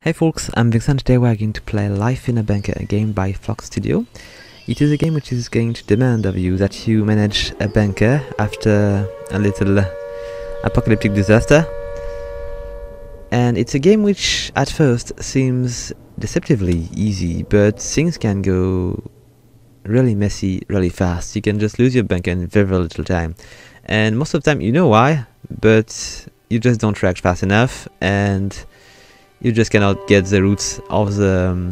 Hey folks, I'm Vynxartv. Today we are going to play Life in a Bunker, a game by Fox Studio. It is a game which is going to demand of you that you manage a bunker after a little apocalyptic disaster. And it's a game which at first seems deceptively easy, but things can go really messy really fast. You can just lose your bunker in very little time. And most of the time you know why, but you just don't react fast enough, and you just cannot get the roots of the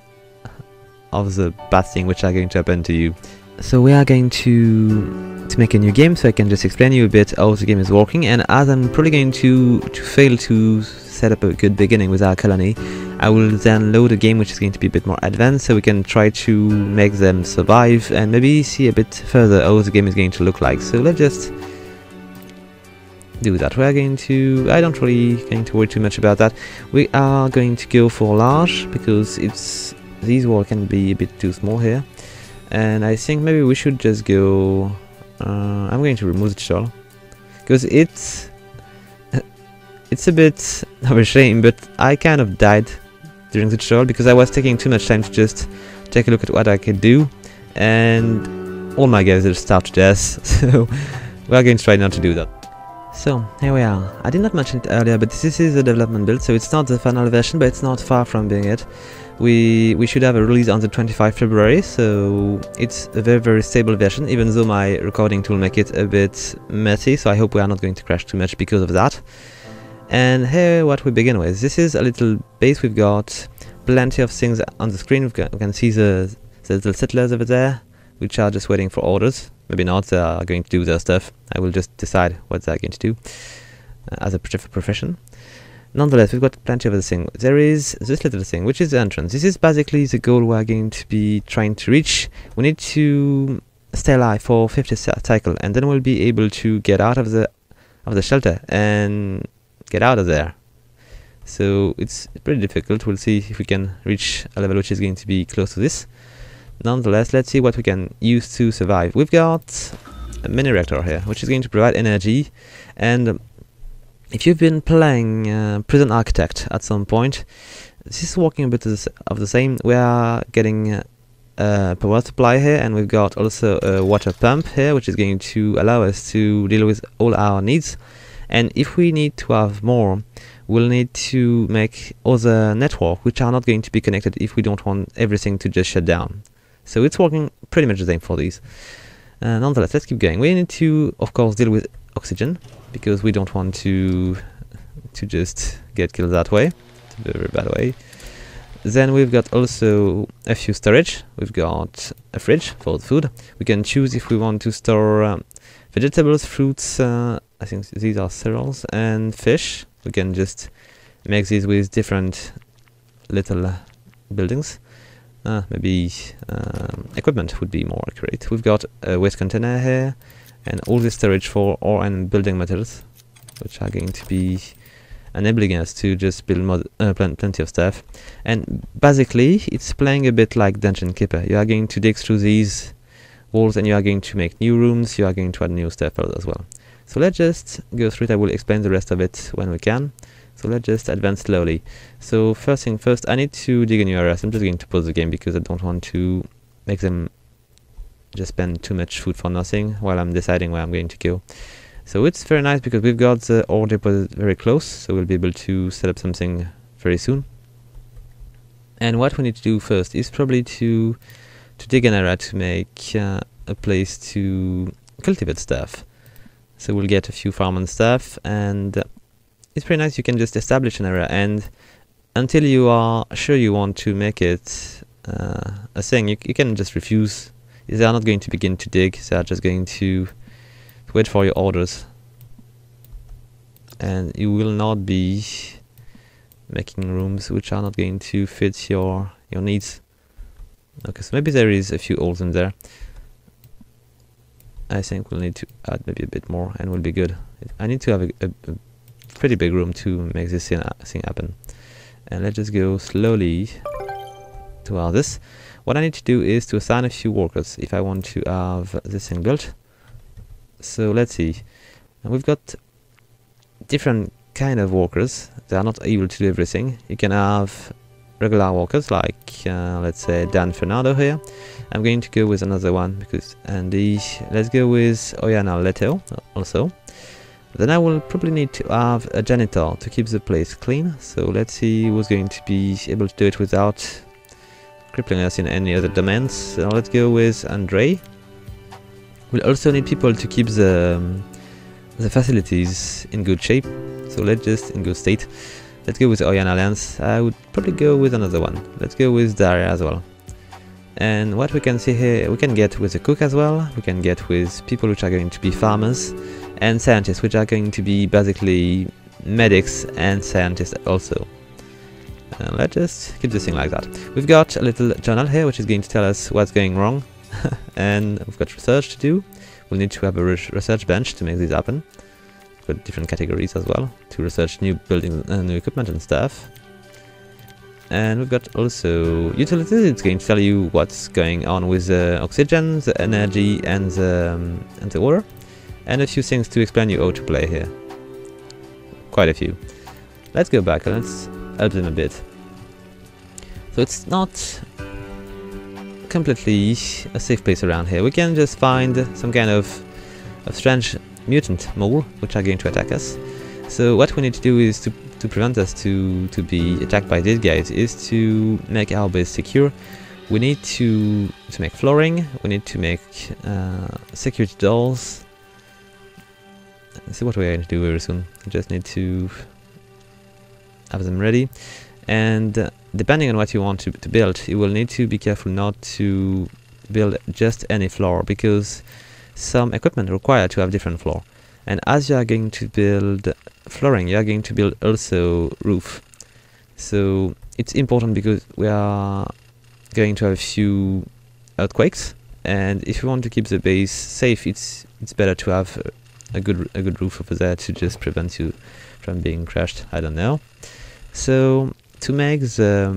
bad thing which are going to happen to you. So we are going to make a new game, so I can just explain you a bit how the game is working. And as I'm probably going to fail to set up a good beginning with our colony, I will then load a game which is going to be a bit more advanced, so we can try to make them survive and maybe see a bit further how the game is going to look like. So let's just do that. We are going to, I don't really going to worry too much about that. We are going to go for large because these walls can be a bit too small here, and I think maybe we should just go I'm going to remove the tutorial because it's a bit of a shame, but I kind of died during the tutorial because I was taking too much time to just take a look at what I could do, and all my guys just starved to death. So we are going to try not to do that. So here we are. I did not mention it earlier, but this is a development build, so it's not the final version, but it's not far from being it. We should have a release on the 25th February, so it's a very stable version, even though my recording tool make it a bit messy, so I hope we are not going to crash too much because of that. And here what we begin with. This is a little base. We've got plenty of things on the screen. We can see the little settlers over there, which are just waiting for orders. Maybe not, they are going to do their stuff. I will just decide what they're going to do as a profession. Nonetheless, we've got plenty of other things. There is this little thing, which is the entrance. This is basically the goal we're going to be trying to reach. We need to stay alive for 50 cycles, and then we'll be able to get out of the shelter and get out of there. So it's pretty difficult. We'll see if we can reach a level which is going to be close to this. Nonetheless, let's see what we can use to survive. We've got a mini reactor here, which is going to provide energy. And if you've been playing Prison Architect at some point, this is working a bit of the same. We are getting a power supply here, and we've got also a water pump here, which is going to allow us to deal with all our needs. And if we need to have more, we'll need to make other networks which are not going to be connected if we don't want everything to just shut down. So it's working pretty much the same for these. Nonetheless, let's keep going. We need to, of course, deal with oxygen because we don't want to just get killed that way. It's a very bad way. Then we've got also a few storage. We've got a fridge for the food. We can choose if we want to store vegetables, fruits, I think these are cereals, and fish. We can just make these with different little buildings. Maybe equipment would be more accurate. We've got a waste container here, and all this storage for ore and building metals, which are going to be enabling us to just build plenty of stuff. And basically, it's playing a bit like Dungeon Keeper. You are going to dig through these walls, and you are going to make new rooms. You are going to add new stuff as well. So let's just go through it. I will explain the rest of it when we can. So let's just advance slowly. So first thing first, I need to dig a new area. So I'm just going to pause the game because I don't want to make them just spend too much food for nothing while I'm deciding where I'm going to go. So it's very nice because we've got the ore deposit very close, so we'll be able to set up something very soon. And what we need to do first is probably to dig an area to make a place to cultivate stuff. So we'll get a few farm and stuff, and it's pretty nice. You can just establish an area, and until you are sure you want to make it a thing, you can just refuse. They are not going to begin to dig, they are just going to wait for your orders, and you will not be making rooms which are not going to fit your needs. Okay, so maybe there is a few holes in there. I think we'll need to add maybe a bit more and we'll be good. I need to have a pretty big room to make this thing happen. And let's just go slowly towards this. What I need to do is to assign a few workers if I want to have this thing built. So let's see. And we've got different kind of workers. They are not able to do everything. You can have regular workers like let's say Dan Fernando here. I'm going to go with another one because let's go with Oyana Leto also. Then I will probably need to have a janitor to keep the place clean. So let's see who's going to be able to do it without crippling us in any other domains. So let's go with Andre. We'll also need people to keep the facilities in good shape. So let's just in good state. Let's go with Oyana Alliance. I would probably go with another one. Let's go with Daria as well. And what we can see here, we can get with a cook as well. We can get with people which are going to be farmers and scientists, which are going to be basically medics and scientists also. And let's just keep this thing like that. We've got a little journal here which is going to tell us what's going wrong. And we've got research to do. We'll need to have a research bench to make this happen. We've got different categories as well to research new buildings and new equipment and stuff. And we've got also utilities. It's going to tell you what's going on with the oxygen, the energy, and the water, and a few things to explain you how to play here. Quite a few. Let's go back and let's help them a bit. So it's not completely a safe place around here. We can just find some kind of strange mutant mole which are going to attack us. So what we need to do is to prevent us to be attacked by these guys is to make our base secure. We need to make flooring. We need to make security doors. Let's see what we're going to do very soon. We just need to have them ready. And depending on what you want to build, you will need to be careful not to build just any floor, because some equipment require to have different floor. And as you are going to build flooring, you are going to build also roof. So it's important because we are going to have a few earthquakes, and if you want to keep the base safe, it's better to have a good roof over there to just prevent you from being crushed. I don't know. So to make the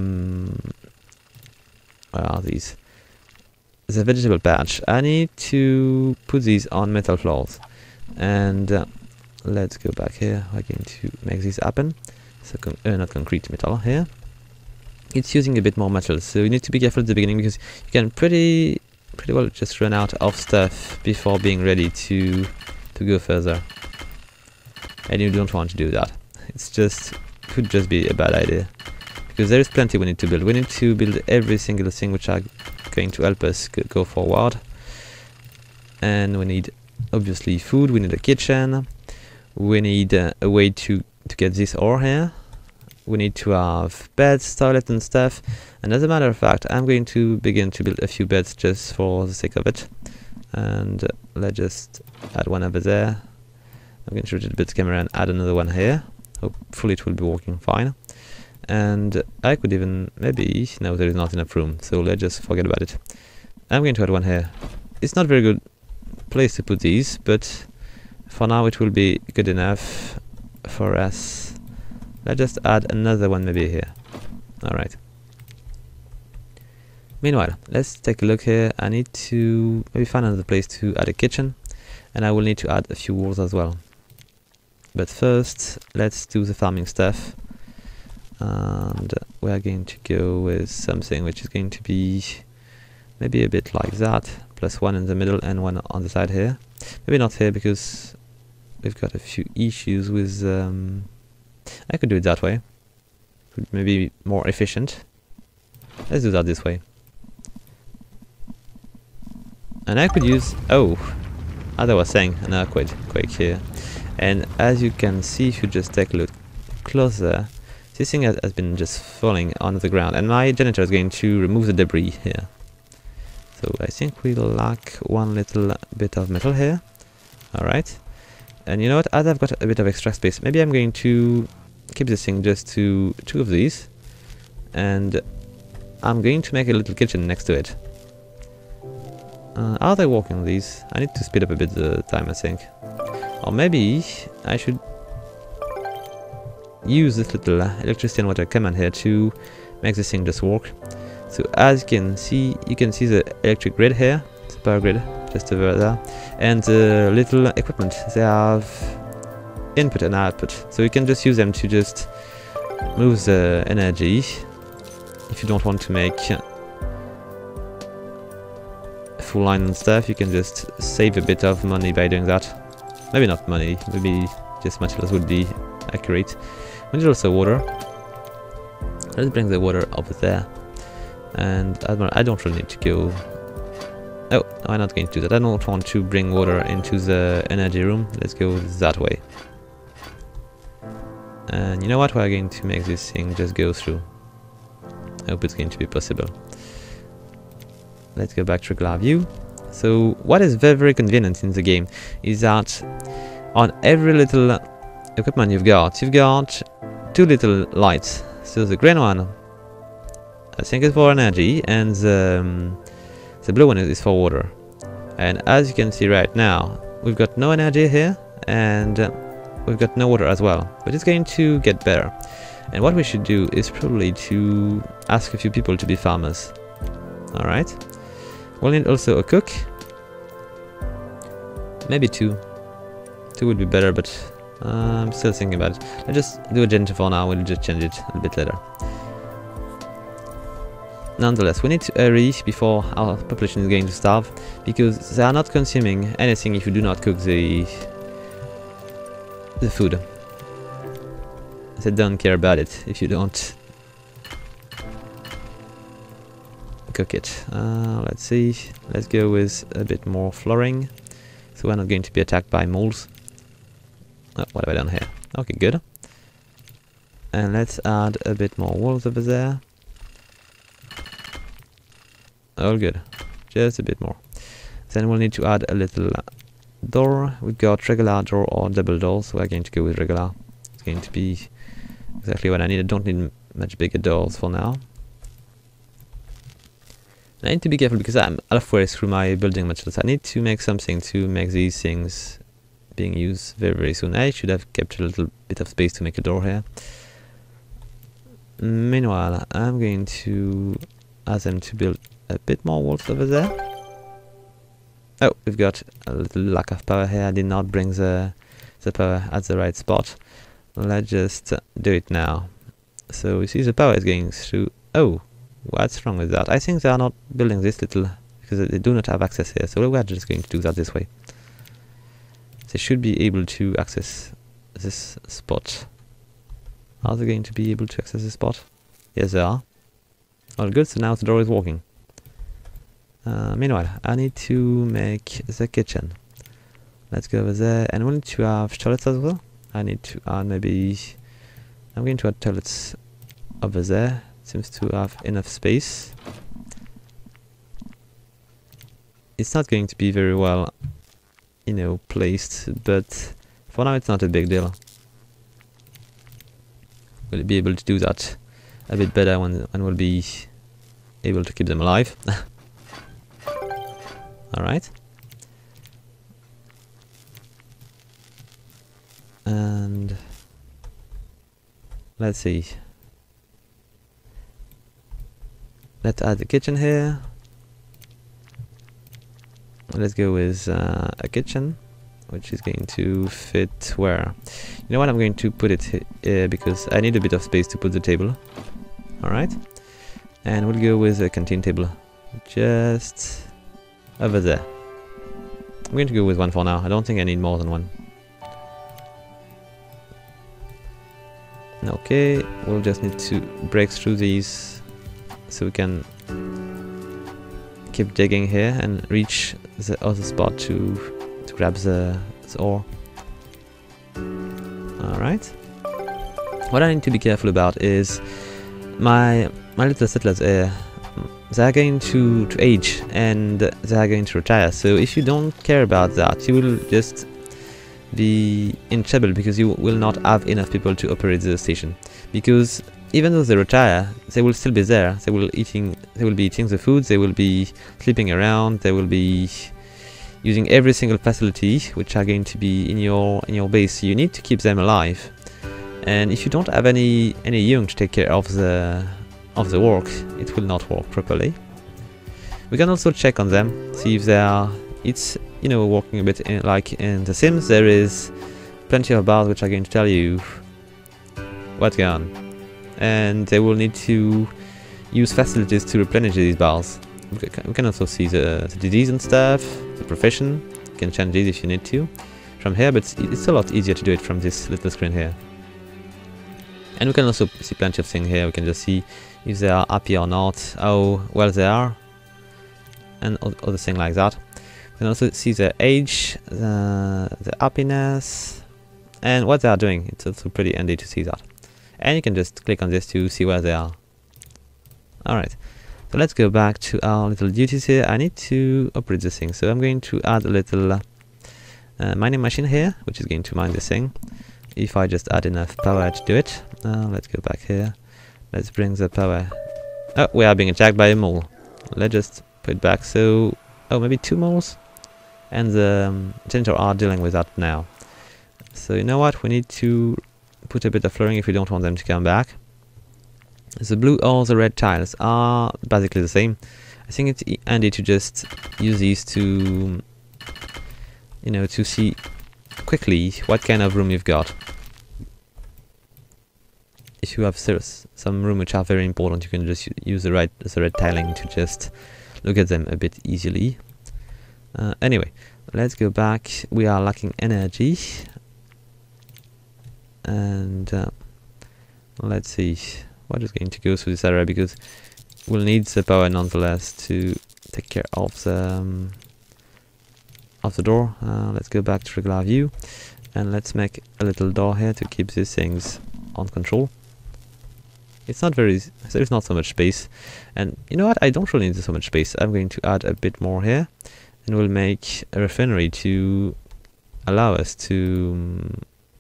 what are these? The vegetable patch, I need to put these on metal floors. And let's go back here. I'm going to make this happen. So not concrete, metal here. It's using a bit more metal, so you need to be careful at the beginning because you can pretty well just run out of stuff before being ready to go further. And you don't want to do that. It's just could just be a bad idea because there is plenty we need to build. We need to build every single thing which are going to help us go forward, and we need obviously food, we need a kitchen, we need a way to get this ore here, we need to have beds, toilet and stuff. And as a matter of fact, I'm going to begin to build a few beds just for the sake of it. And let's just add one over there. I'm going to rotate a bit the camera and add another one here. Hopefully it will be working fine. And I could even maybe, no, there is not enough room, so let's just forget about it. I'm going to add one here. It's not very good place to put these, but for now it will be good enough for us. Let's just add another one maybe here. Alright. Meanwhile, let's take a look here. I need to maybe find another place to add a kitchen, and I will need to add a few walls as well. But first, let's do the farming stuff. And we're going to go with something which is going to be maybe a bit like that, plus one in the middle and one on the side here. Maybe not here because we've got a few issues with I could do it that way. Maybe more efficient. Let's do that this way. And I could use, as I was saying, an earthquake here. And as you can see, if you just take a look closer, this thing has been just falling on the ground, and my janitor is going to remove the debris here. So I think we lack one little bit of metal here. Alright. And you know what, as I've got a bit of extra space, maybe I'm going to keep this thing just to 2 of these. And I'm going to make a little kitchen next to it. Are they working these? I need to speed up a bit the time, I think. Or maybe I should use this little electricity and water command here to make this thing just work. So as you can see the electric grid here, the power grid just over there, and the little equipment. They have input and output, so you can just use them to just move the energy. If you don't want to make a full line and stuff, you can just save a bit of money by doing that. Maybe not money, maybe just materials would be accurate. We need also water. Let's bring the water over there. And I don't really need to go... Oh, I'm not going to do that. I don't want to bring water into the energy room. Let's go that way. And you know what? We're going to make this thing just go through. I hope it's going to be possible. Let's go back to regular view. So what is very, very convenient in the game is that on every little equipment you've got two little lights. So the green one, I think, is for energy, and the blue one is for water. And as you can see right now, we've got no energy here, and we've got no water as well. But it's going to get better. And what we should do is probably to ask a few people to be farmers. Alright. We'll need also a cook. Maybe two. Two would be better, but I'm still thinking about it. Let's just do a janitor for now, we'll just change it a bit later. Nonetheless, we need to hurry before our population is going to starve, because they are not consuming anything if you do not cook the food. They don't care about it if you don't cook it. Let's see, let's go with a bit more flooring, so we're not going to be attacked by moles. Oh, what have I done here? Okay, good. And let's add a bit more walls over there. All good, just a bit more. Then we'll need to add a little door. We've got regular door or double door, so we're going to go with regular. It's going to be exactly what I need. I don't need much bigger doors for now. I need to be careful because I'm halfway through my building materials. I need to make something to make these things being used very, very soon. I should have kept a little bit of space to make a door here. Meanwhile, I'm going to ask them to build a bit more walls over there. Oh, we've got a little lack of power here. I did not bring the power at the right spot. Let's just do it now. So you see the power is going through. Oh, what's wrong with that? I think they are not building this little, because they do not have access here. So we're just going to do that this way. They should be able to access this spot. Are they going to be able to access this spot? Yes, they are. All good, so now the door is working. Meanwhile, I need to make the kitchen. Let's go over there, and we need to have toilets as well. I need to add maybe... I'm going to add toilets over there. Seems to have enough space. It's not going to be very well, you know, placed, but for now it's not a big deal. We'll be able to do that a bit better when we'll be able to keep them alive. Alright. And let's see. Let's add the kitchen here. Let's go with a kitchen, which is going to fit where? You know what, I'm going to put it here because I need a bit of space to put the table. Alright. And we'll go with a canteen table. Just over there. I'm going to go with one for now. I don't think I need more than one. Okay, we'll just need to break through these so we can keep digging here and reach the other spot to grab the ore. Alright. What I need to be careful about is my little settlers here. They are going to age and they are going to retire. So if you don't care about that, you will just be in trouble because you will not have enough people to operate the station. Because even though they retire, they will still be there. They will be eating the food. They will be sleeping around. They will be using every single facility which are going to be in your base. You need to keep them alive. And if you don't have any young to take care of the work, it will not work properly. We can also check on them, see if they are, it's, you know, working a bit like in The Sims. There is plenty of bars which are going to tell you what's going on. And they will need to use facilities to replenish these bars. We can also see the disease and stuff, the profession. You can change these if you need to from here, but it's a lot easier to do it from this little screen here. And we can also see plenty of things here. We can just see if they are happy or not, how well they are, and other things like that. We can also see their age, the happiness, and what they are doing. It's also pretty handy to see that. And you can just click on this to see where they are. Alright, so let's go back to our little duties here. I need to operate this thing, so I'm going to add a little mining machine here, which is going to mine this thing. If I just add enough power to do it. Let's go back here. Let's bring the power. Oh, we are being attacked by a mole. Let's just put it back. So, oh, maybe 2 moles? And the generator are dealing with that now. So you know what? We need to put a bit of flooring if we don't want them to come back. The blue or the red tiles are basically the same. I think it's handy to just use these to, you know, to see quickly what kind of room you've got. If you have some room which are very important, you can just use the red tiling to just look at them a bit easily. Anyway, let's go back. We are lacking energy. And let's see. We're just going to go through this area because we'll need the power nonetheless to take care of the door. Let's go back to regular view and let's make a little door here to keep these things on control. It's not very, there's not so much space, and you know what, I don't really need so much space. I'm going to add a bit more here, and we'll make a refinery to allow us to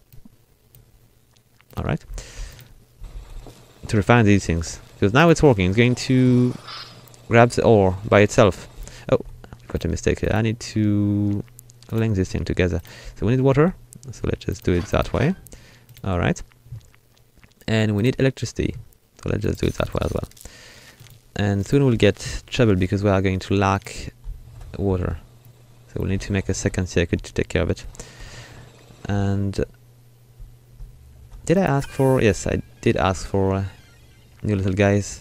alright, to refine these things, because now it's working. It's going to grab the ore by itself. Oh, got a mistake here. I need to link this thing together. So we need water, so let's just do it that way. Alright, and we need electricity, so let's just do it that way as well. And soon we'll get trouble because we are going to lack water, so we'll need to make a second circuit to take care of it. And did I ask for, yes, I did ask for new little guys.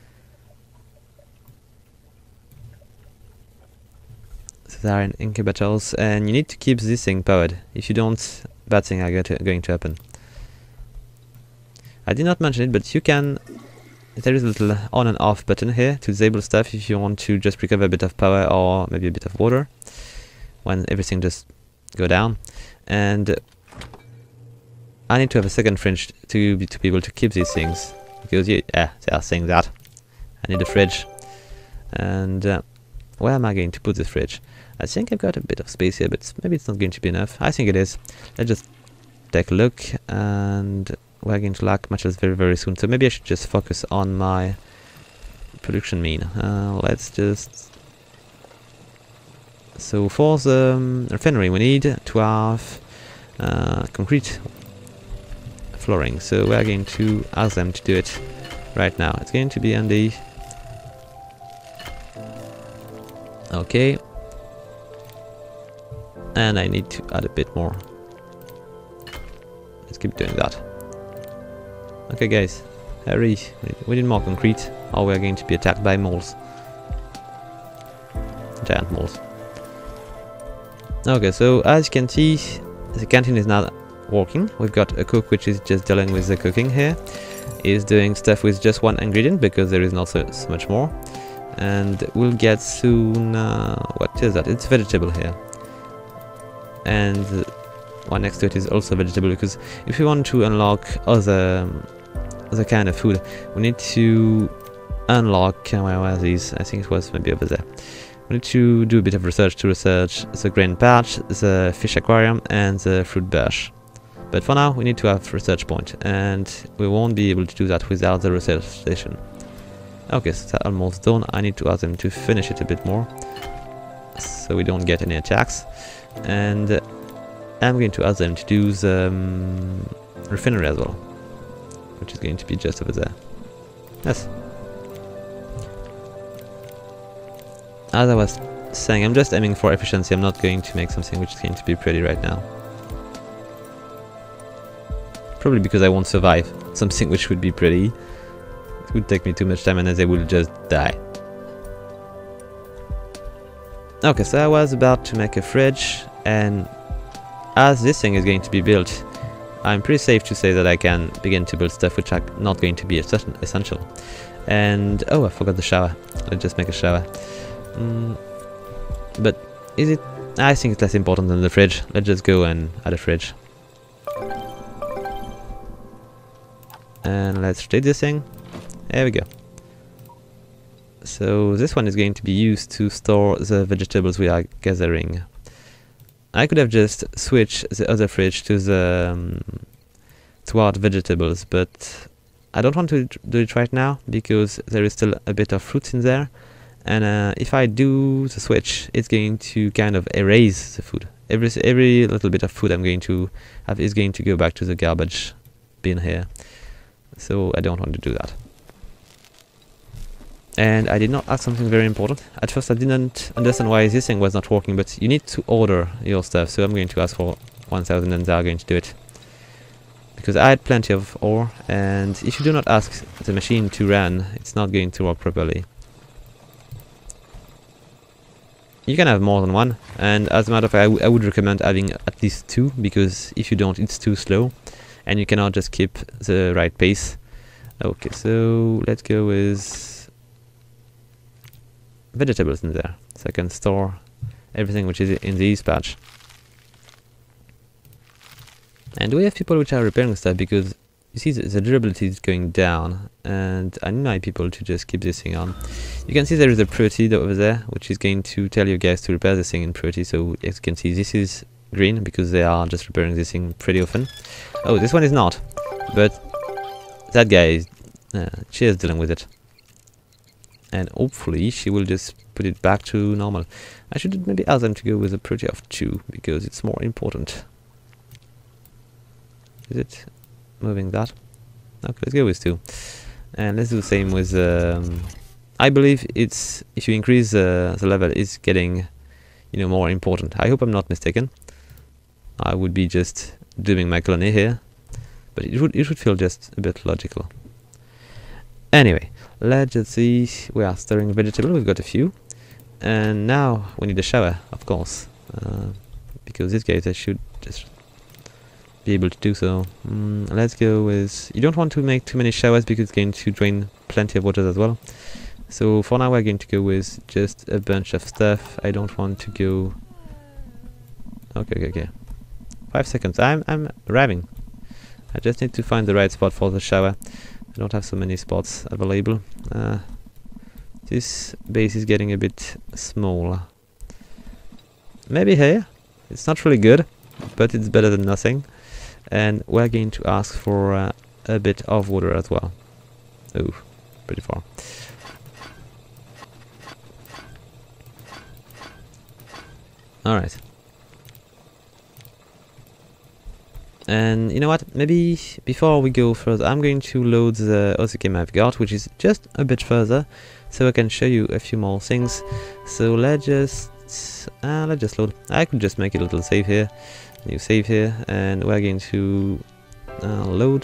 So they are in incubators, and you need to keep this thing powered. If you don't, bad things are going to happen. I did not mention it, but you can, there is a little on and off button here to disable stuff if you want to just recover a bit of power or maybe a bit of water when everything just go down. And I need to have a second fridge to be able to keep these things, because they are saying that I need a fridge. And where am I going to put this fridge? I think I've got a bit of space here, but maybe it's not going to be enough. I think it is. Let's just take a look, and we're going to lack matches very, very soon. So maybe I should just focus on my production mean. Let's just... So for the refinery we need to have concrete flooring. So we're going to ask them to do it right now. It's going to be handy. Okay. And I need to add a bit more. Let's keep doing that. Okay guys, hurry, we need more concrete or we're going to be attacked by moles. Giant moles. Okay, so as you can see, the canteen is now working. We've got a cook which is just dealing with the cooking here. Is doing stuff with just one ingredient because there is not so much more. And we'll get soon, what is that? It's vegetable here. And one next to it is also vegetable, because if we want to unlock other kind of food, we need to unlock, where are these? I think it was maybe over there. We need to do a bit of research to research the grain patch, the fish aquarium, and the fruit bush. But for now, we need to have research point, and we won't be able to do that without the research station. Okay, so that's almost done. I need to ask them to finish it a bit more, so we don't get any attacks. And I'm going to ask them to do the refinery as well, which is going to be just over there. Yes. As I was saying, I'm just aiming for efficiency. I'm not going to make something which is going to be pretty right now. Probably because I won't survive something which would be pretty. It would take me too much time and then they will just die. Okay, so I was about to make a fridge, and as this thing is going to be built, I'm pretty safe to say that I can begin to build stuff which are not going to be essential. And oh, I forgot the shower. Let's just make a shower. But is it? I think it's less important than the fridge. Let's just go and add a fridge. And let's rotate this thing. There we go. So this one is going to be used to store the vegetables we are gathering. I could have just switched the other fridge to the toward vegetables, but I don't want to do it right now because there is still a bit of fruits in there, and if I do the switch, it's going to kind of erase the food. Every little bit of food I'm going to have is going to go back to the garbage bin here, so I don't want to do that. And I did not ask something very important. At first I didn't understand why this thing was not working, but you need to order your stuff, so I'm going to ask for 1000 and they are going to do it. Because I had plenty of ore, and if you do not ask the machine to run, it's not going to work properly. You can have more than one, and as a matter of fact I would recommend having at least 2, because if you don't, it's too slow, and you cannot just keep the right pace. Okay, so let's go with vegetables in there, so I can store everything which is in the east patch. And we have people which are repairing stuff, because you see the durability is going down, and I need my people to just keep this thing on. You can see there is a priority over there, which is going to tell you guys to repair this thing in priority. So as you can see, this is green because they are just repairing this thing pretty often. Oh, this one is not, but that guy is she is dealing with it. And hopefully she will just put it back to normal. I should maybe ask them to go with a priority of 2, because it's more important. Is it moving that? Okay, let's go with 2. And let's do the same with... I believe it's... if you increase the level, it's getting, you know, more important. I hope I'm not mistaken. I would be just doing my colony here, but it would feel just a bit logical. Anyway, let's just see. We are stirring vegetable. We've got a few, and now we need a shower, of course, because these guys, I should just be able to do so. Let's go with... you don't want to make too many showers because it's going to drain plenty of water as well. So for now we're going to go with just a bunch of stuff. I don't want to go... okay. 5 seconds. I'm arriving. I just need to find the right spot for the shower. I don't have so many spots available. This base is getting a bit small. Maybe here. It's not really good, but it's better than nothing. And we're going to ask for a bit of water as well. Oh, pretty far. Alright. And you know what, maybe before we go further, I'm going to load the other game I've got, which is just a bit further, so I can show you a few more things. So let's just load. I could just make a little save here, new save here, and we're going to load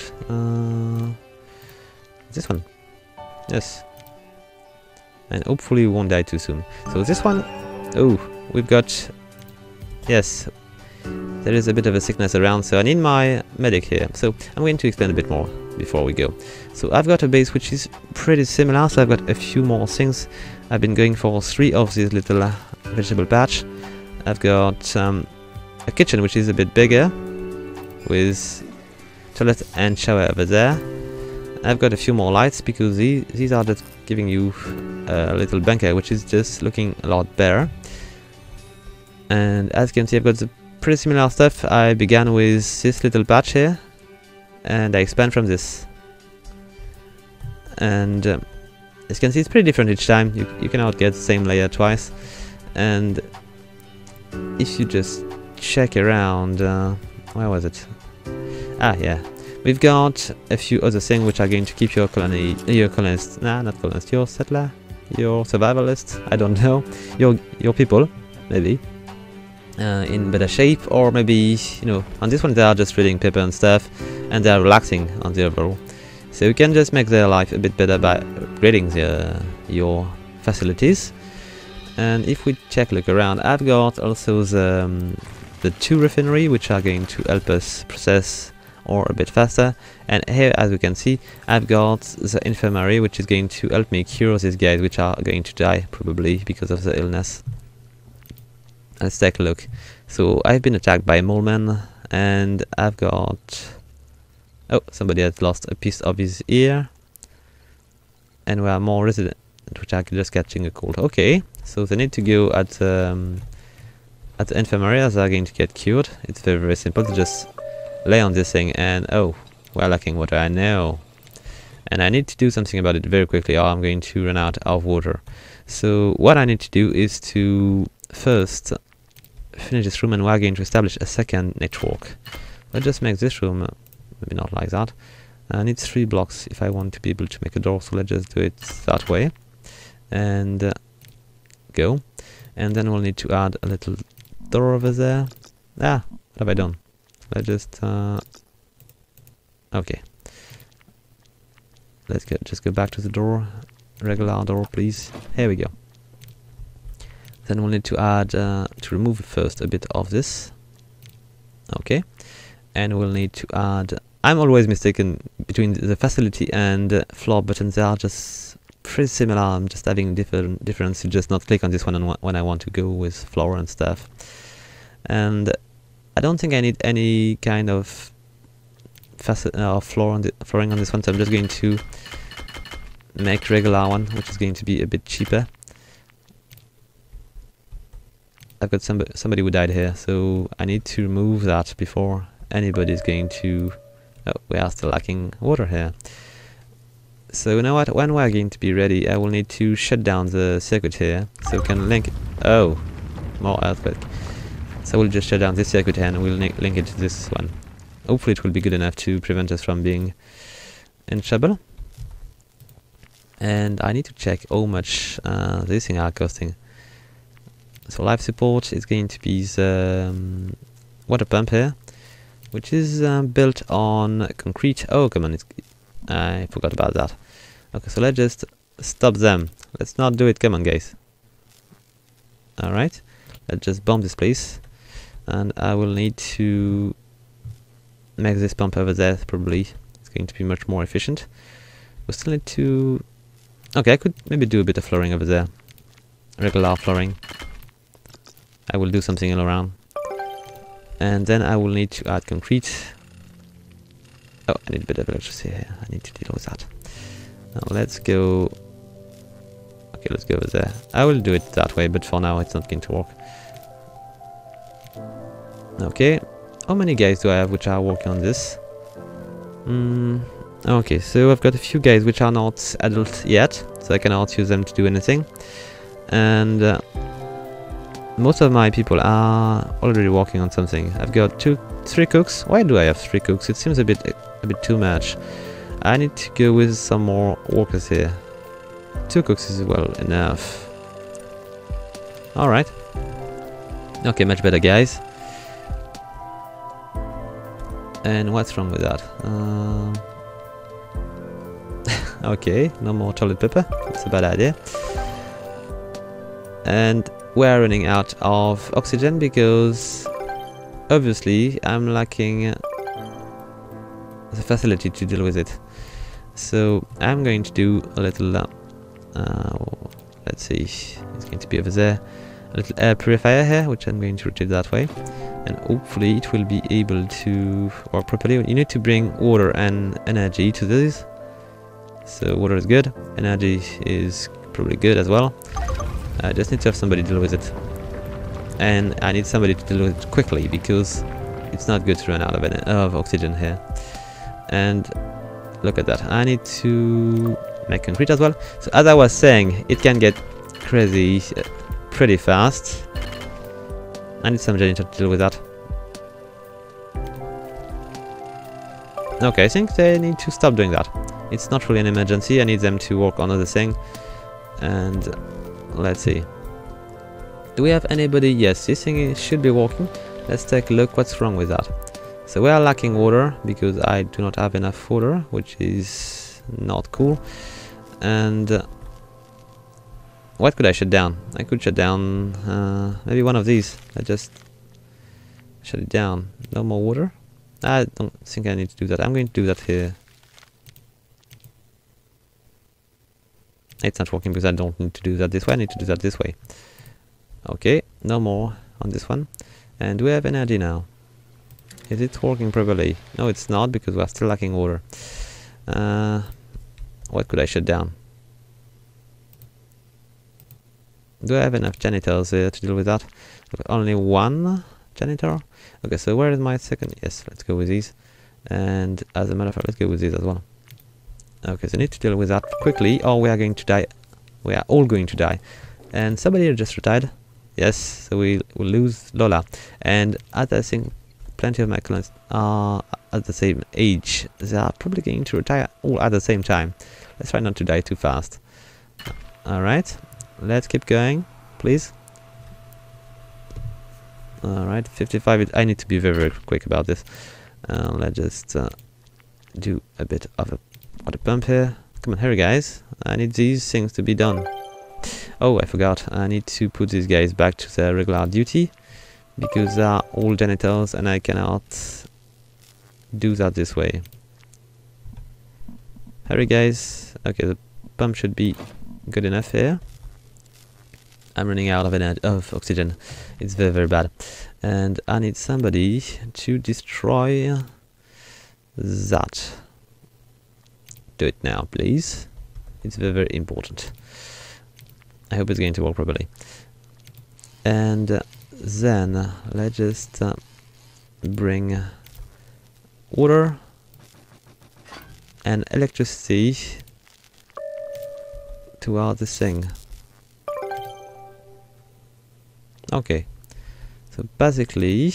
this one. Yes, and hopefully we won't die too soon. So this one, oh, we've got, yes, there is a bit of a sickness around, so I need my medic here. So I'm going to explain a bit more before we go. So I've got a base which is pretty similar, so I've got a few more things. I've been going for 3 of these little vegetable patch. I've got a kitchen which is a bit bigger, with toilet and shower over there. I've got a few more lights because these are just giving you a little bunker which is just looking a lot better. And as you can see, I've got the pretty similar stuff. I began with this little patch here, and I expand from this. And as you can see, it's pretty different each time. You cannot get the same layer twice. And if you just check around, where was it? Ah, yeah. We've got a few other things which are going to keep your colonist, nah, not colonist, your settler, your survivalist, I don't know, your people, maybe. in better shape, or maybe, you know, on this one they are just reading paper and stuff, and they are relaxing on the overall. So you can just make their life a bit better by upgrading your facilities. And if we look around, I've got also the 2 refinery, which are going to help us process ore a bit faster. And here, as we can see, I've got the infirmary, which is going to help me cure these guys, which are going to die probably because of the illness. Let's take a look. So I've been attacked by mole men, and I've got... Oh, somebody has lost a piece of his ear. And we are more resident, which are just catching a cold. Okay, so they need to go at the infirmary, as they are going to get cured. It's very, very simple to just lay on this thing, and oh, we're lacking water, I know. And I need to do something about it very quickly, or I'm going to run out of water. So what I need to do is to first finish this room, and we're going to establish a second network. Let's just make this room... maybe not like that. I need 3 blocks if I want to be able to make a door, so let's just do it that way. And go. And then we'll need to add a little door over there. Ah, what have I done? Let's just... okay. Let's just go back to the door. Regular door, please. Here we go. Then we'll need to add... to remove first a bit of this. Okay. And we'll need to add... I'm always mistaken between the facility and floor buttons. They are just pretty similar. I'm just having difference to just not click on this one when I want to go with floor and stuff. And I don't think I need any kind of flooring on this one, so I'm just going to make regular one, which is going to be a bit cheaper. I've got somebody who died here, so I need to remove that before anybody's going to... Oh, we are still lacking water here. So you know what, when we're going to be ready, I will need to shut down the circuit here, so we can link... Oh, more earthquake. So we'll just shut down this circuit here, and we'll link it to this one. Hopefully it will be good enough to prevent us from being in trouble. And I need to check how much these things are costing. So life support is going to be the water pump here, which is built on concrete. Oh, come on, I forgot about that. Okay, so let's just stop them. Let's not do it, come on, guys. Alright, let's just bomb this place. And I will need to make this pump over there, probably. It's going to be much more efficient. We still need to... Okay, I could maybe do a bit of flooring over there. Regular flooring. I will do something all around. And then I will need to add concrete. Oh, I need a bit of electricity here. I need to deal with that. Now let's go... Okay, let's go over there. I will do it that way, but for now it's not going to work. Okay. How many guys do I have which are working on this? Okay, so I've got a few guys which are not adult yet, so I cannot use them to do anything. And... most of my people are already working on something. I've got 3 cooks. Why do I have 3 cooks? It seems a bit too much. I need to go with some more workers here. 2 cooks is well enough. Alright. Okay, much better, guys. And what's wrong with that? Okay, no more toilet paper. That's a bad idea. And we're running out of oxygen because obviously I'm lacking the facility to deal with it. So I'm going to do a little let's see, it's going to be over there, a little air purifier here, which I'm going to rotate that way, and hopefully it will be able to work properly. You need to bring water and energy to this. So water is good, energy is probably good as well. I just need to have somebody deal with it, and I need somebody to deal with it quickly because it's not good to run out of oxygen here. And look at that, I need to make concrete as well. So as I was saying, it can get crazy pretty fast. I need some janitor to deal with that. Okay, I think they need to stop doing that. It's not really an emergency. I need them to work on other thing. And let's see. Do we have anybody? Yes, this thing should be working. Let's take a look what's wrong with that. So we are lacking water because I do not have enough water, which is not cool. And what could I shut down? I could shut down maybe one of these. I just shut it down. No more water? I don't think I need to do that. I'm going to do that here. It's not working because I don't need to do that this way. I need to do that this way. Okay, no more on this one. And do we have energy now? Is it working properly? No, it's not because we're still lacking water. What could I shut down? Do I have enough janitors here to deal with that? Only one janitor? Okay, so where is my second? Yes, let's go with these. And as a matter of fact, let's go with these as well. Okay, so I need to deal with that quickly or we are going to die. We are all going to die. And somebody just retired. Yes, so we will lose Lola. And as I think plenty of my clients are at the same age, they are probably going to retire all at the same time. Let's try not to die too fast. Alright, let's keep going, please. Alright, 55. I need to be very, very quick about this. Let's just do a bit of a water pump here. Come on, hurry guys. I need these things to be done. Oh, I forgot. I need to put these guys back to their regular duty because they are all janitors and I cannot do that this way. Hurry guys. Okay, the pump should be good enough here. I'm running out of oxygen. It's very, very bad. And I need somebody to destroy that. Do it now, please. It's very, very important. I hope it's going to work properly. And then let's just bring water and electricity to this thing. Okay, so basically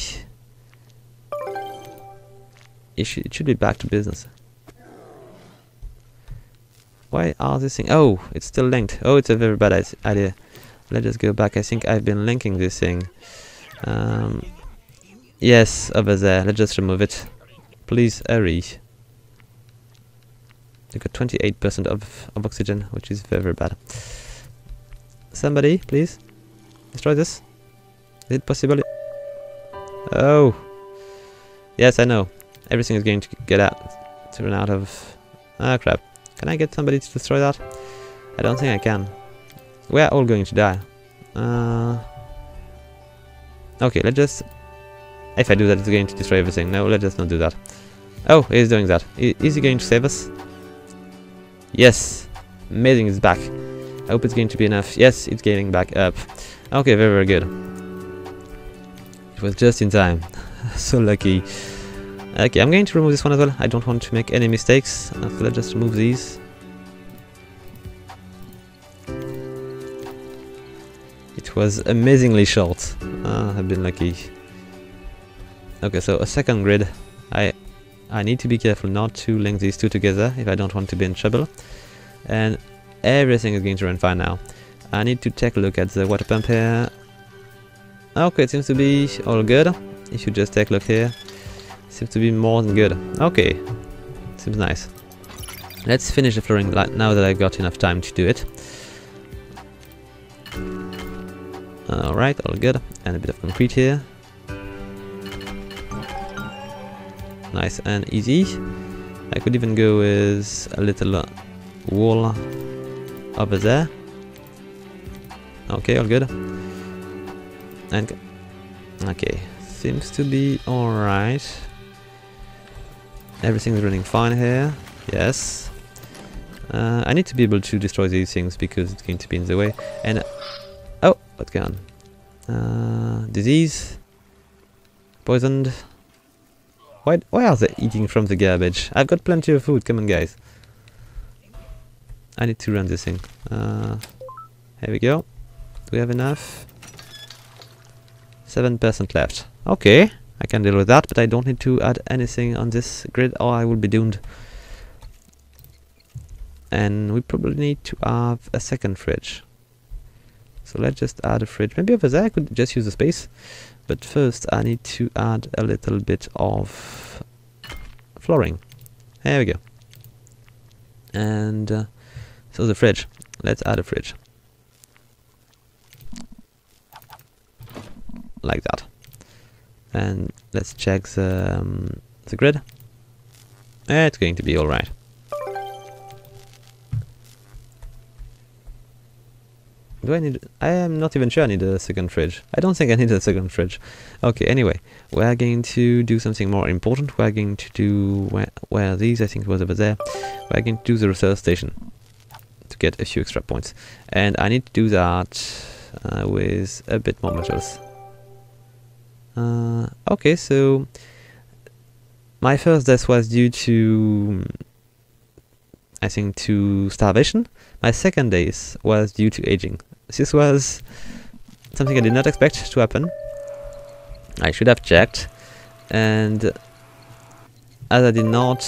it should be back to business. Why are this thing? Oh, it's still linked. Oh, it's a very bad idea. Let's just go back. I think I've been linking this thing. Yes, over there. Let's just remove it. Please hurry. You got 28% of oxygen, which is very, very bad. Somebody, please destroy this. Is it possible? Oh, yes, I know. Everything is going to to run out of. Ah, crap. Can I get somebody to destroy that? I don't think I can. We are all going to die. Okay, let's just... If I do that, it's going to destroy everything. No, let's just not do that. Oh, he's doing that. Is he going to save us? Yes. Amazing, it's back. I hope it's going to be enough. Yes, it's getting back up. Okay, very, very good. It was just in time. So lucky. Okay, I'm going to remove this one as well. I don't want to make any mistakes. So let's just remove these. It was amazingly short. I've been lucky. Okay, so a second grid. I need to be careful not to link these two together if I don't want to be in trouble. And everything is going to run fine now. I need to take a look at the water pump here. Okay, it seems to be all good. If you just take a look here. Seems to be more than good. Okay, seems nice. Let's finish the flooring now that I've got enough time to do it. Alright, all good. And a bit of concrete here. Nice and easy. I could even go with a little wall over there. Okay, all good. And okay, seems to be alright. Everything's running fine here. Yes. I need to be able to destroy these things because it's going to be in the way. And oh, what's going on? Disease. Poisoned. Why are they eating from the garbage? I've got plenty of food. Come on, guys. I need to run this thing. Here we go. Do we have enough? 7% left. Okay. I can deal with that, but I don't need to add anything on this grid or I will be doomed. And we probably need to have a second fridge. So let's just add a fridge. Maybe over there I could just use the space. But first I need to add a little bit of flooring. There we go. And so the fridge. Let's add a fridge. Like that. And let's check the grid. It's going to be alright. Do I need... I am not even sure I need a second fridge. I don't think I need a second fridge. Okay, anyway. We're going to do something more important. We're going to do... Where are these? I think it was over there. We're going to do the research station. To get a few extra points. And I need to do that with a bit more metals. Okay, so... My first death was due to... I think to starvation. My second death was due to aging. This was something I did not expect to happen. I should have checked. And as I did not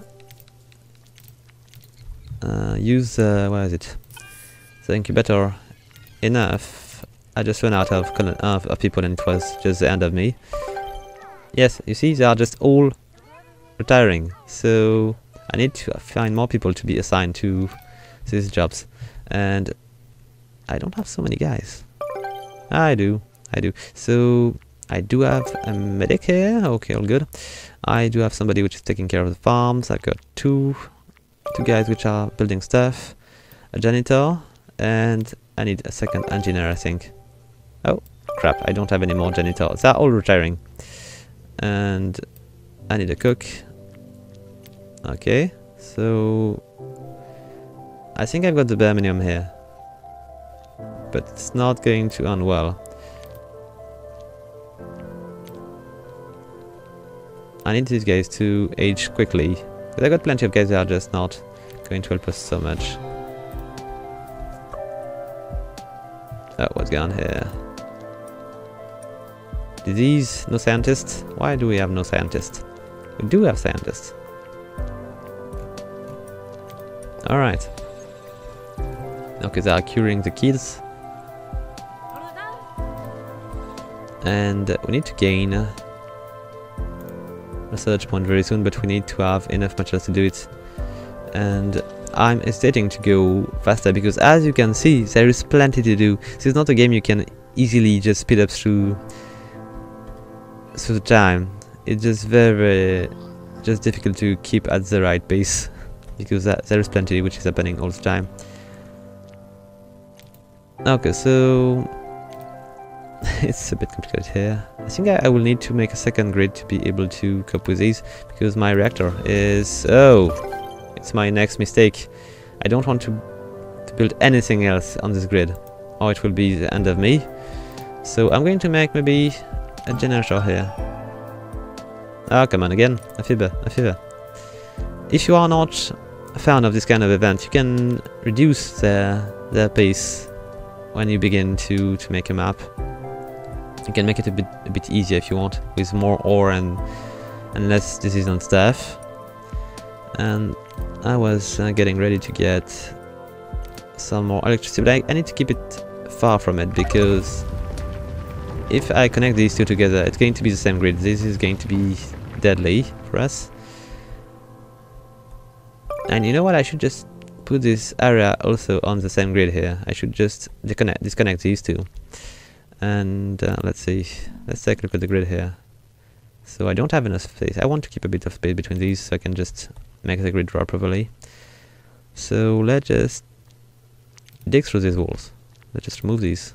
use where is it? The incubator enough, I just ran out of people and it was just the end of me. Yes, you see, they are just all retiring. So I need to find more people to be assigned to these jobs. And I don't have so many guys. I do. So I do have a medic here. Okay, all good. I do have somebody which is taking care of the farms. I've got two guys which are building stuff. A janitor. And I need a second engineer, I think. Oh, crap. I don't have any more janitors. They're all retiring. And I need a cook. Okay. So I think I've got the bare minimum here. But it's not going to end well. I need these guys to age quickly. Because I've got plenty of guys that are just not going to help us so much. Oh, what's going on here? Disease? No scientists? Why do we have no scientists? We do have scientists. Alright. Okay, they are curing the kids. And we need to gain a research point very soon, but we need to have enough materials to do it. And I'm hesitating to go faster because, as you can see, there is plenty to do. This is not a game you can easily just speed up through the time. It's just very difficult to keep at the right pace because there is plenty which is happening all the time. Okay, so it's a bit complicated here. I think I will need to make a second grid to be able to cope with these because my reactor is... Oh, it's my next mistake. I don't want to build anything else on this grid or it will be the end of me. So I'm going to make maybe a generator here. Oh, come on, again. A fever. If you are not a fan of this kind of event, you can reduce their pace when you begin to make a map. You can make it a bit easier if you want, with more ore and less disease and stuff. And I was getting ready to get some more electricity, but I need to keep it far from it because if I connect these two together, it's going to be the same grid. This is going to be deadly for us. And you know what? I should just put this area also on the same grid here. I should just disconnect these two. And let's see. Let's take a look at the grid here. So I don't have enough space. I want to keep a bit of space between these so I can just make the grid draw properly. So let's just dig through these walls. Let's just remove these.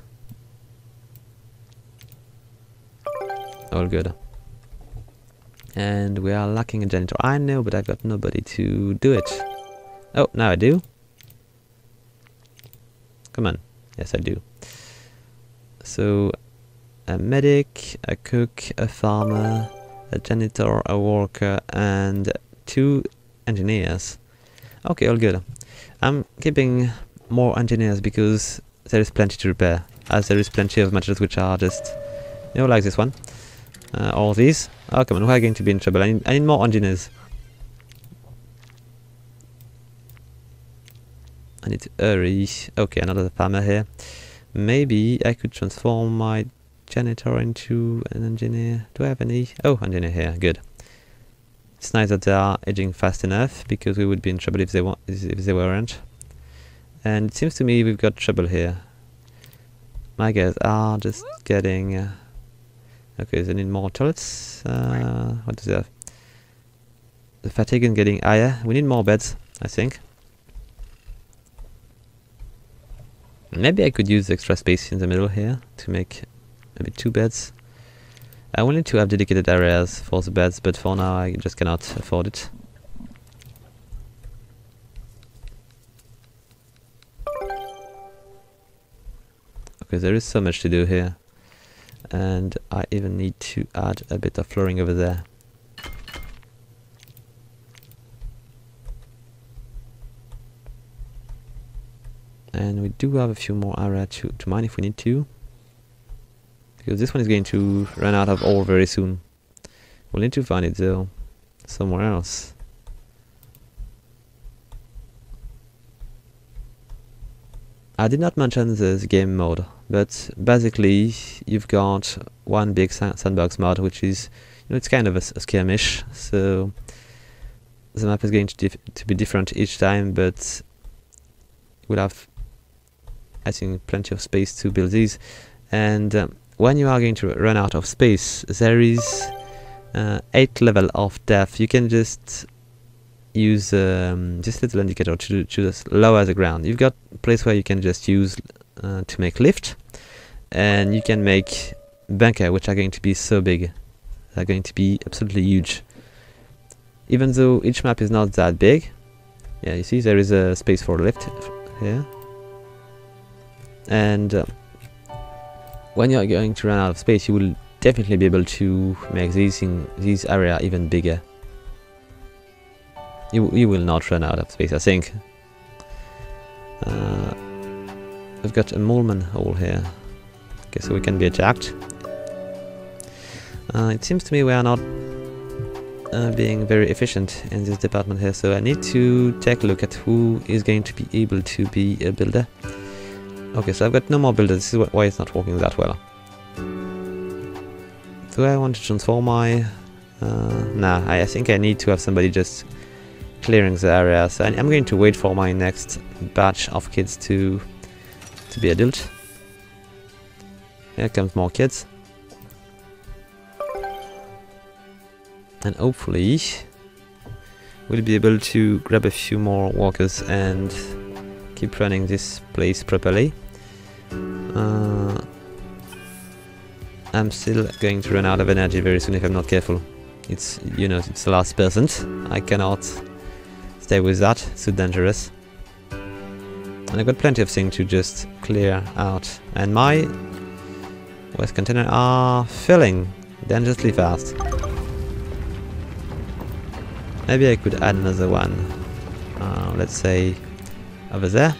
All good. And we are lacking a janitor. I know, but I've got nobody to do it. Oh, now I do. Come on. Yes, I do. So, a medic, a cook, a farmer, a janitor, a worker, and 2 engineers. Okay, all good. I'm keeping more engineers because there is plenty to repair, as there is plenty of materials which are just, you know, like this one. All these. Oh, come on, we're going to be in trouble. I need more engineers. I need to hurry. Okay, another farmer here. Maybe I could transform my janitor into an engineer. Do I have any? Oh, engineer here. Good. It's nice that they are aging fast enough, because we would be in trouble if they weren't. And it seems to me we've got trouble here. My guys are just getting... okay, they need more toilets. What does they have? The fatigue is getting higher. We need more beds, I think. Maybe I could use extra space in the middle here to make maybe 2 beds. I will need to have dedicated areas for the beds, but for now I just cannot afford it. Okay, there is so much to do here. And I even need to add a bit of flooring over there. And we do have a few more area to mine if we need to. Because this one is going to run out of ore very soon. We'll need to find it though, somewhere else. I did not mention the game mode, but basically you've got one big sandbox mode, which is, you know, it's kind of a skirmish, so the map is going to be different each time, but we'll have, I think, plenty of space to build these. And when you are going to run out of space, there is 8 level of depth. You can just use this little indicator to just lower the ground. You've got a place where you can just use to make lift, and you can make bunker, which are going to be so big. They're going to be absolutely huge. Even though each map is not that big, yeah, you see there is a space for lift here. And when you're going to run out of space, you will definitely be able to make these area even bigger. You will not run out of space, I think. We've got a Molman hole here. Okay, so we can be attacked. It seems to me we are not being very efficient in this department here, so I need to take a look at who is going to be able to be a builder. Okay, so I've got no more builders. This is why it's not working that well. Do I want to transform my... nah, I think I need to have somebody just clearing the area. So I'm going to wait for my next batch of kids to be adult. Here comes more kids. And hopefully we'll be able to grab a few more workers and keep running this place properly. I'm still going to run out of energy very soon if I'm not careful. It's, you know, it's the last percent. I cannot stay with that, it's too dangerous. And I've got plenty of things to just clear out. And my waste containers are filling dangerously fast. Maybe I could add another one. Let's say over there.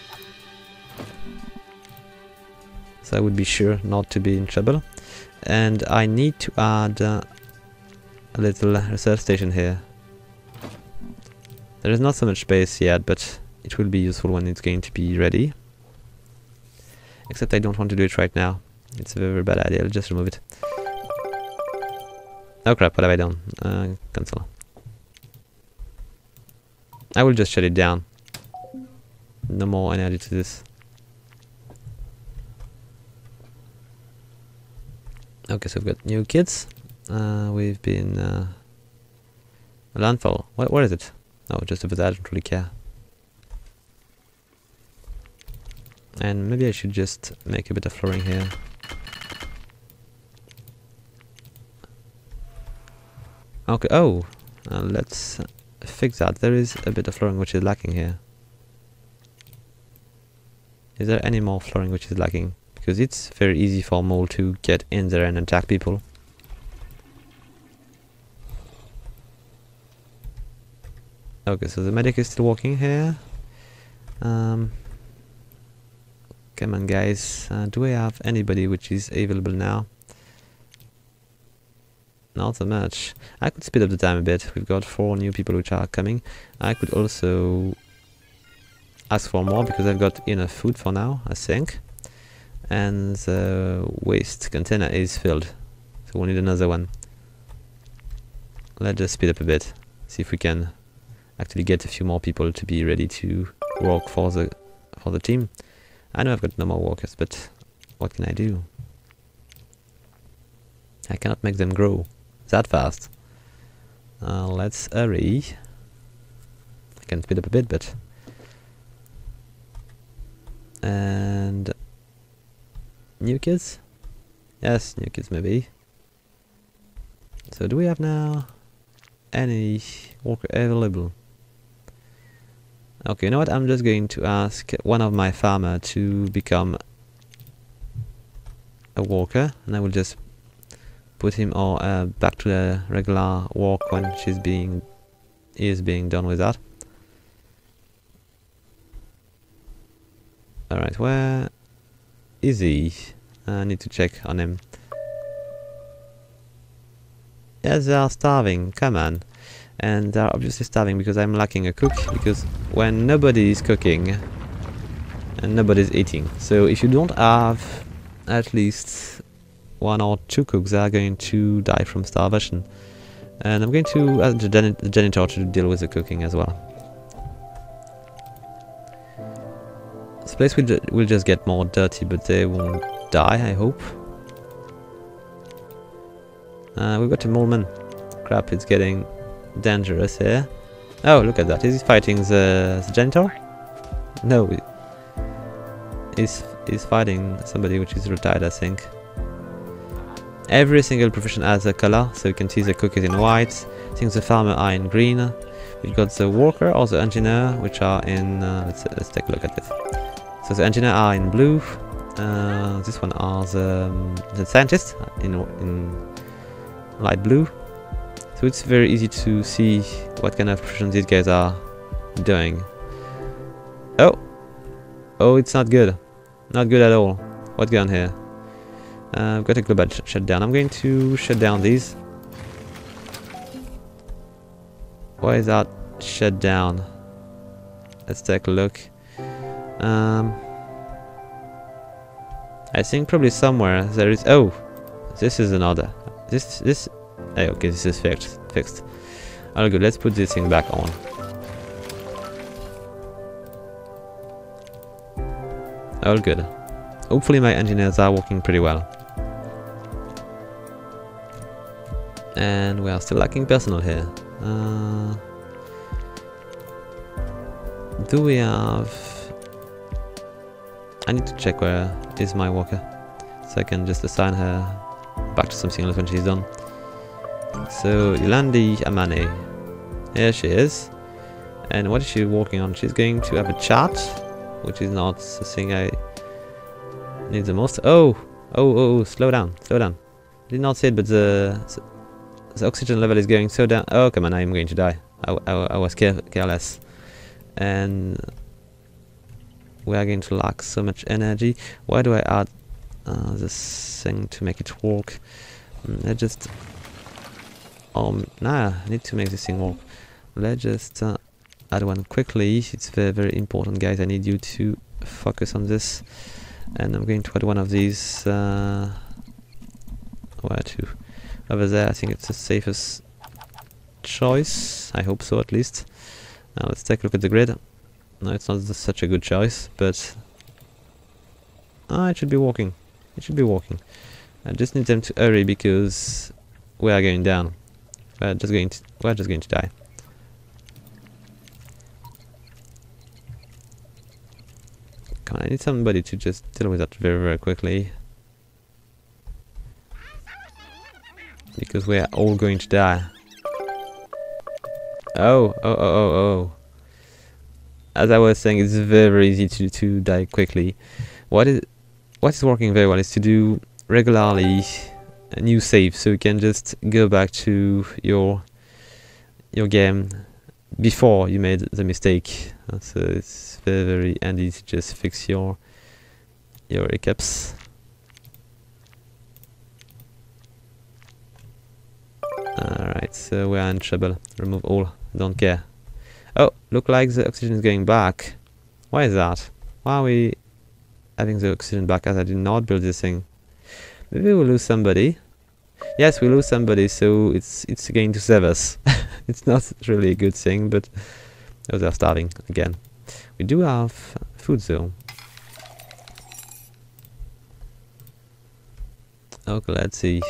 So I would be sure not to be in trouble. And I need to add a little research station here. There is not so much space yet, but it will be useful when it's going to be ready. Except I don't want to do it right now. It's a very bad idea. I'll just remove it. Oh crap, what have I done? Cancel. I will just shut it down. No more energy to this. Okay, so we've got new kids. We've been... landfall. What is it? Oh, just over there, I don't really care. And maybe I should just make a bit of flooring here. Okay, oh! Let's fix that. There is a bit of flooring which is lacking here. Is there any more flooring which is lacking? Because it's very easy for mole to get in there and attack people. Okay, so the medic is still walking here. Come on guys, do we have anybody which is available now? Not so much. I could speed up the time a bit. We've got 4 new people which are coming. I could also ask for more because I've got enough food for now, I think. and the waste container is filled, so we'll need another one. Let's just speed up a bit, see if we can actually get a few more people to be ready to work for the team. I know I've got no more workers, but what can I do? I cannot make them grow that fast. Let's hurry. I can speed up a bit, but... And... new kids? Yes, new kids maybe. So do we have now any worker available? Okay, you know what? I'm just going to ask one of my farmer to become a worker, and I will just put him all back to the regular work when he is being done with that. Alright, where is he? I need to check on him. Yes, they are starving, come on. And they're obviously starving because I'm lacking a cook, because when nobody is cooking and nobody's eating, so if you don't have at least 1 or 2 cooks, they are going to die from starvation. And I'm going to ask the janitor to deal with the cooking as well. This place will just get more dirty, but they won't die, I hope. We've got a moleman. Crap, it's getting dangerous here. Oh, look at that. Is he fighting the janitor? No, he's fighting somebody which is retired, I think. Every single profession has a color, so you can see the cook is in white. I think the farmer are in green. We've got the worker or the engineer, which are in... let's take a look at this. So the engineer are in blue. This one are the scientists in light blue. So it's very easy to see what kind of profession these guys are doing. Oh, it's not good. Not good at all. What's going on here? I've got a global shutdown. I'm going to shut down these. Why is that shut down? Let's take a look. I think probably somewhere there is... Oh! This is another. This... Oh, okay, this is fixed. All good, let's put this thing back on. All good. Hopefully my engineers are working pretty well. And we are still lacking personnel here. Do we have... I need to check where is my worker, so I can just assign her back to something else when she's done. So, Yolandi Amane. Here she is. And what is she working on? She's going to have a chat, which is not the thing I need the most. Oh, slow down. Did not say it, but the oxygen level is going so down. Oh, come on, I'm going to die. I was careless. And we are going to lack so much energy. Why do I add this thing to make it work? Let's just... I need to make this thing work. Let's just add one quickly. It's very, very important, guys. I need you to focus on this. And I'm going to add one of these... where to? Over there. I think it's the safest choice. I hope so, at least. Now let's take a look at the grid. No, it's not such a good choice, but... it should be working. It should be working. I just need them to hurry because we are going down. We're just going to die. Come on, I need somebody to just deal with that very, very quickly. Because we are all going to die. Oh. As I was saying, it's very easy to die quickly. What is working very well is to do regularly a new save, so you can just go back to your game before you made the mistake. So it's very, very handy to just fix your hiccups. Alright, so we are in trouble. Remove all, don't care. Oh, look like the oxygen is going back. Why is that? Why are we having the oxygen back as I did not build this thing. Maybe we'll lose somebody. Yes, we lose somebody, so it's going to save us. It's not really a good thing, but oh, they're starving again. We do have food though. Okay, let's see.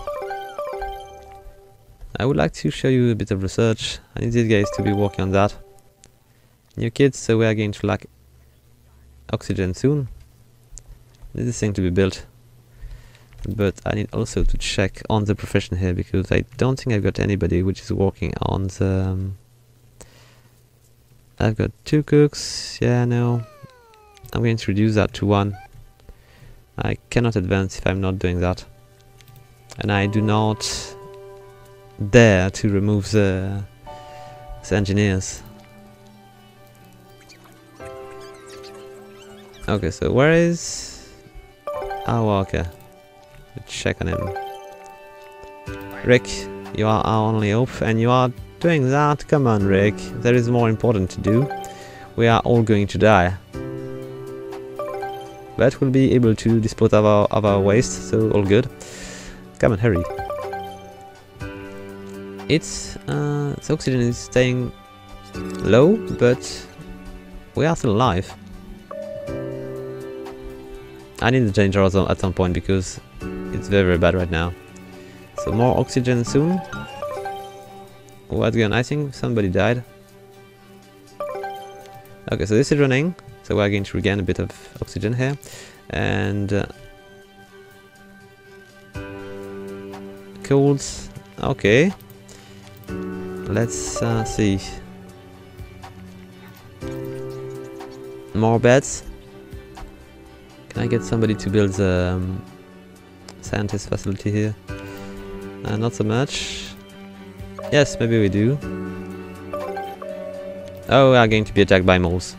I would like to show you a bit of research. I need these guys to be working on that. New kids, so we are going to lack oxygen soon. This is thing to be built. But I need also to check on the profession here, because I don't think I've got anybody which is working on the... I've got 2 cooks, yeah, no. I'm going to reduce that to 1. I cannot advance if I'm not doing that. And I do not dare to remove the engineers. Okay, so where is our worker? Let's check on him. Rick, you are our only hope, and you are doing that. Come on, Rick. There is more important to do. We are all going to die. But we'll be able to dispose of our waste, so all good. Come on, hurry. It's the oxygen is staying low, but we are still alive. I need the danger also at some point, because it's very, very bad right now. So more oxygen soon. What's going on? I think somebody died. Okay, so this is running. So we're going to regain a bit of oxygen here. And colds. Okay. Let's see. More beds. Can I get somebody to build the scientist facility here? Not so much. Yes, maybe we do. Oh, we are going to be attacked by moles.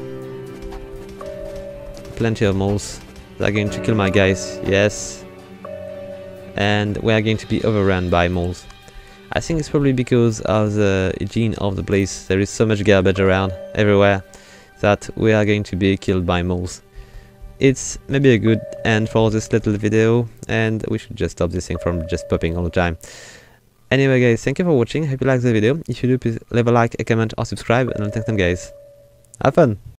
Plenty of moles. They are going to kill my guys. Yes. And we are going to be overrun by moles. I think it's probably because of the hygiene of the place. There is so much garbage around everywhere that we are going to be killed by moles. It's maybe a good end for this little video, and we should just stop this thing from just popping all the time. Anyway guys, thank you for watching. Hope you liked the video. If you do, please leave a like, a comment or subscribe, and I'll thank them guys. Have fun!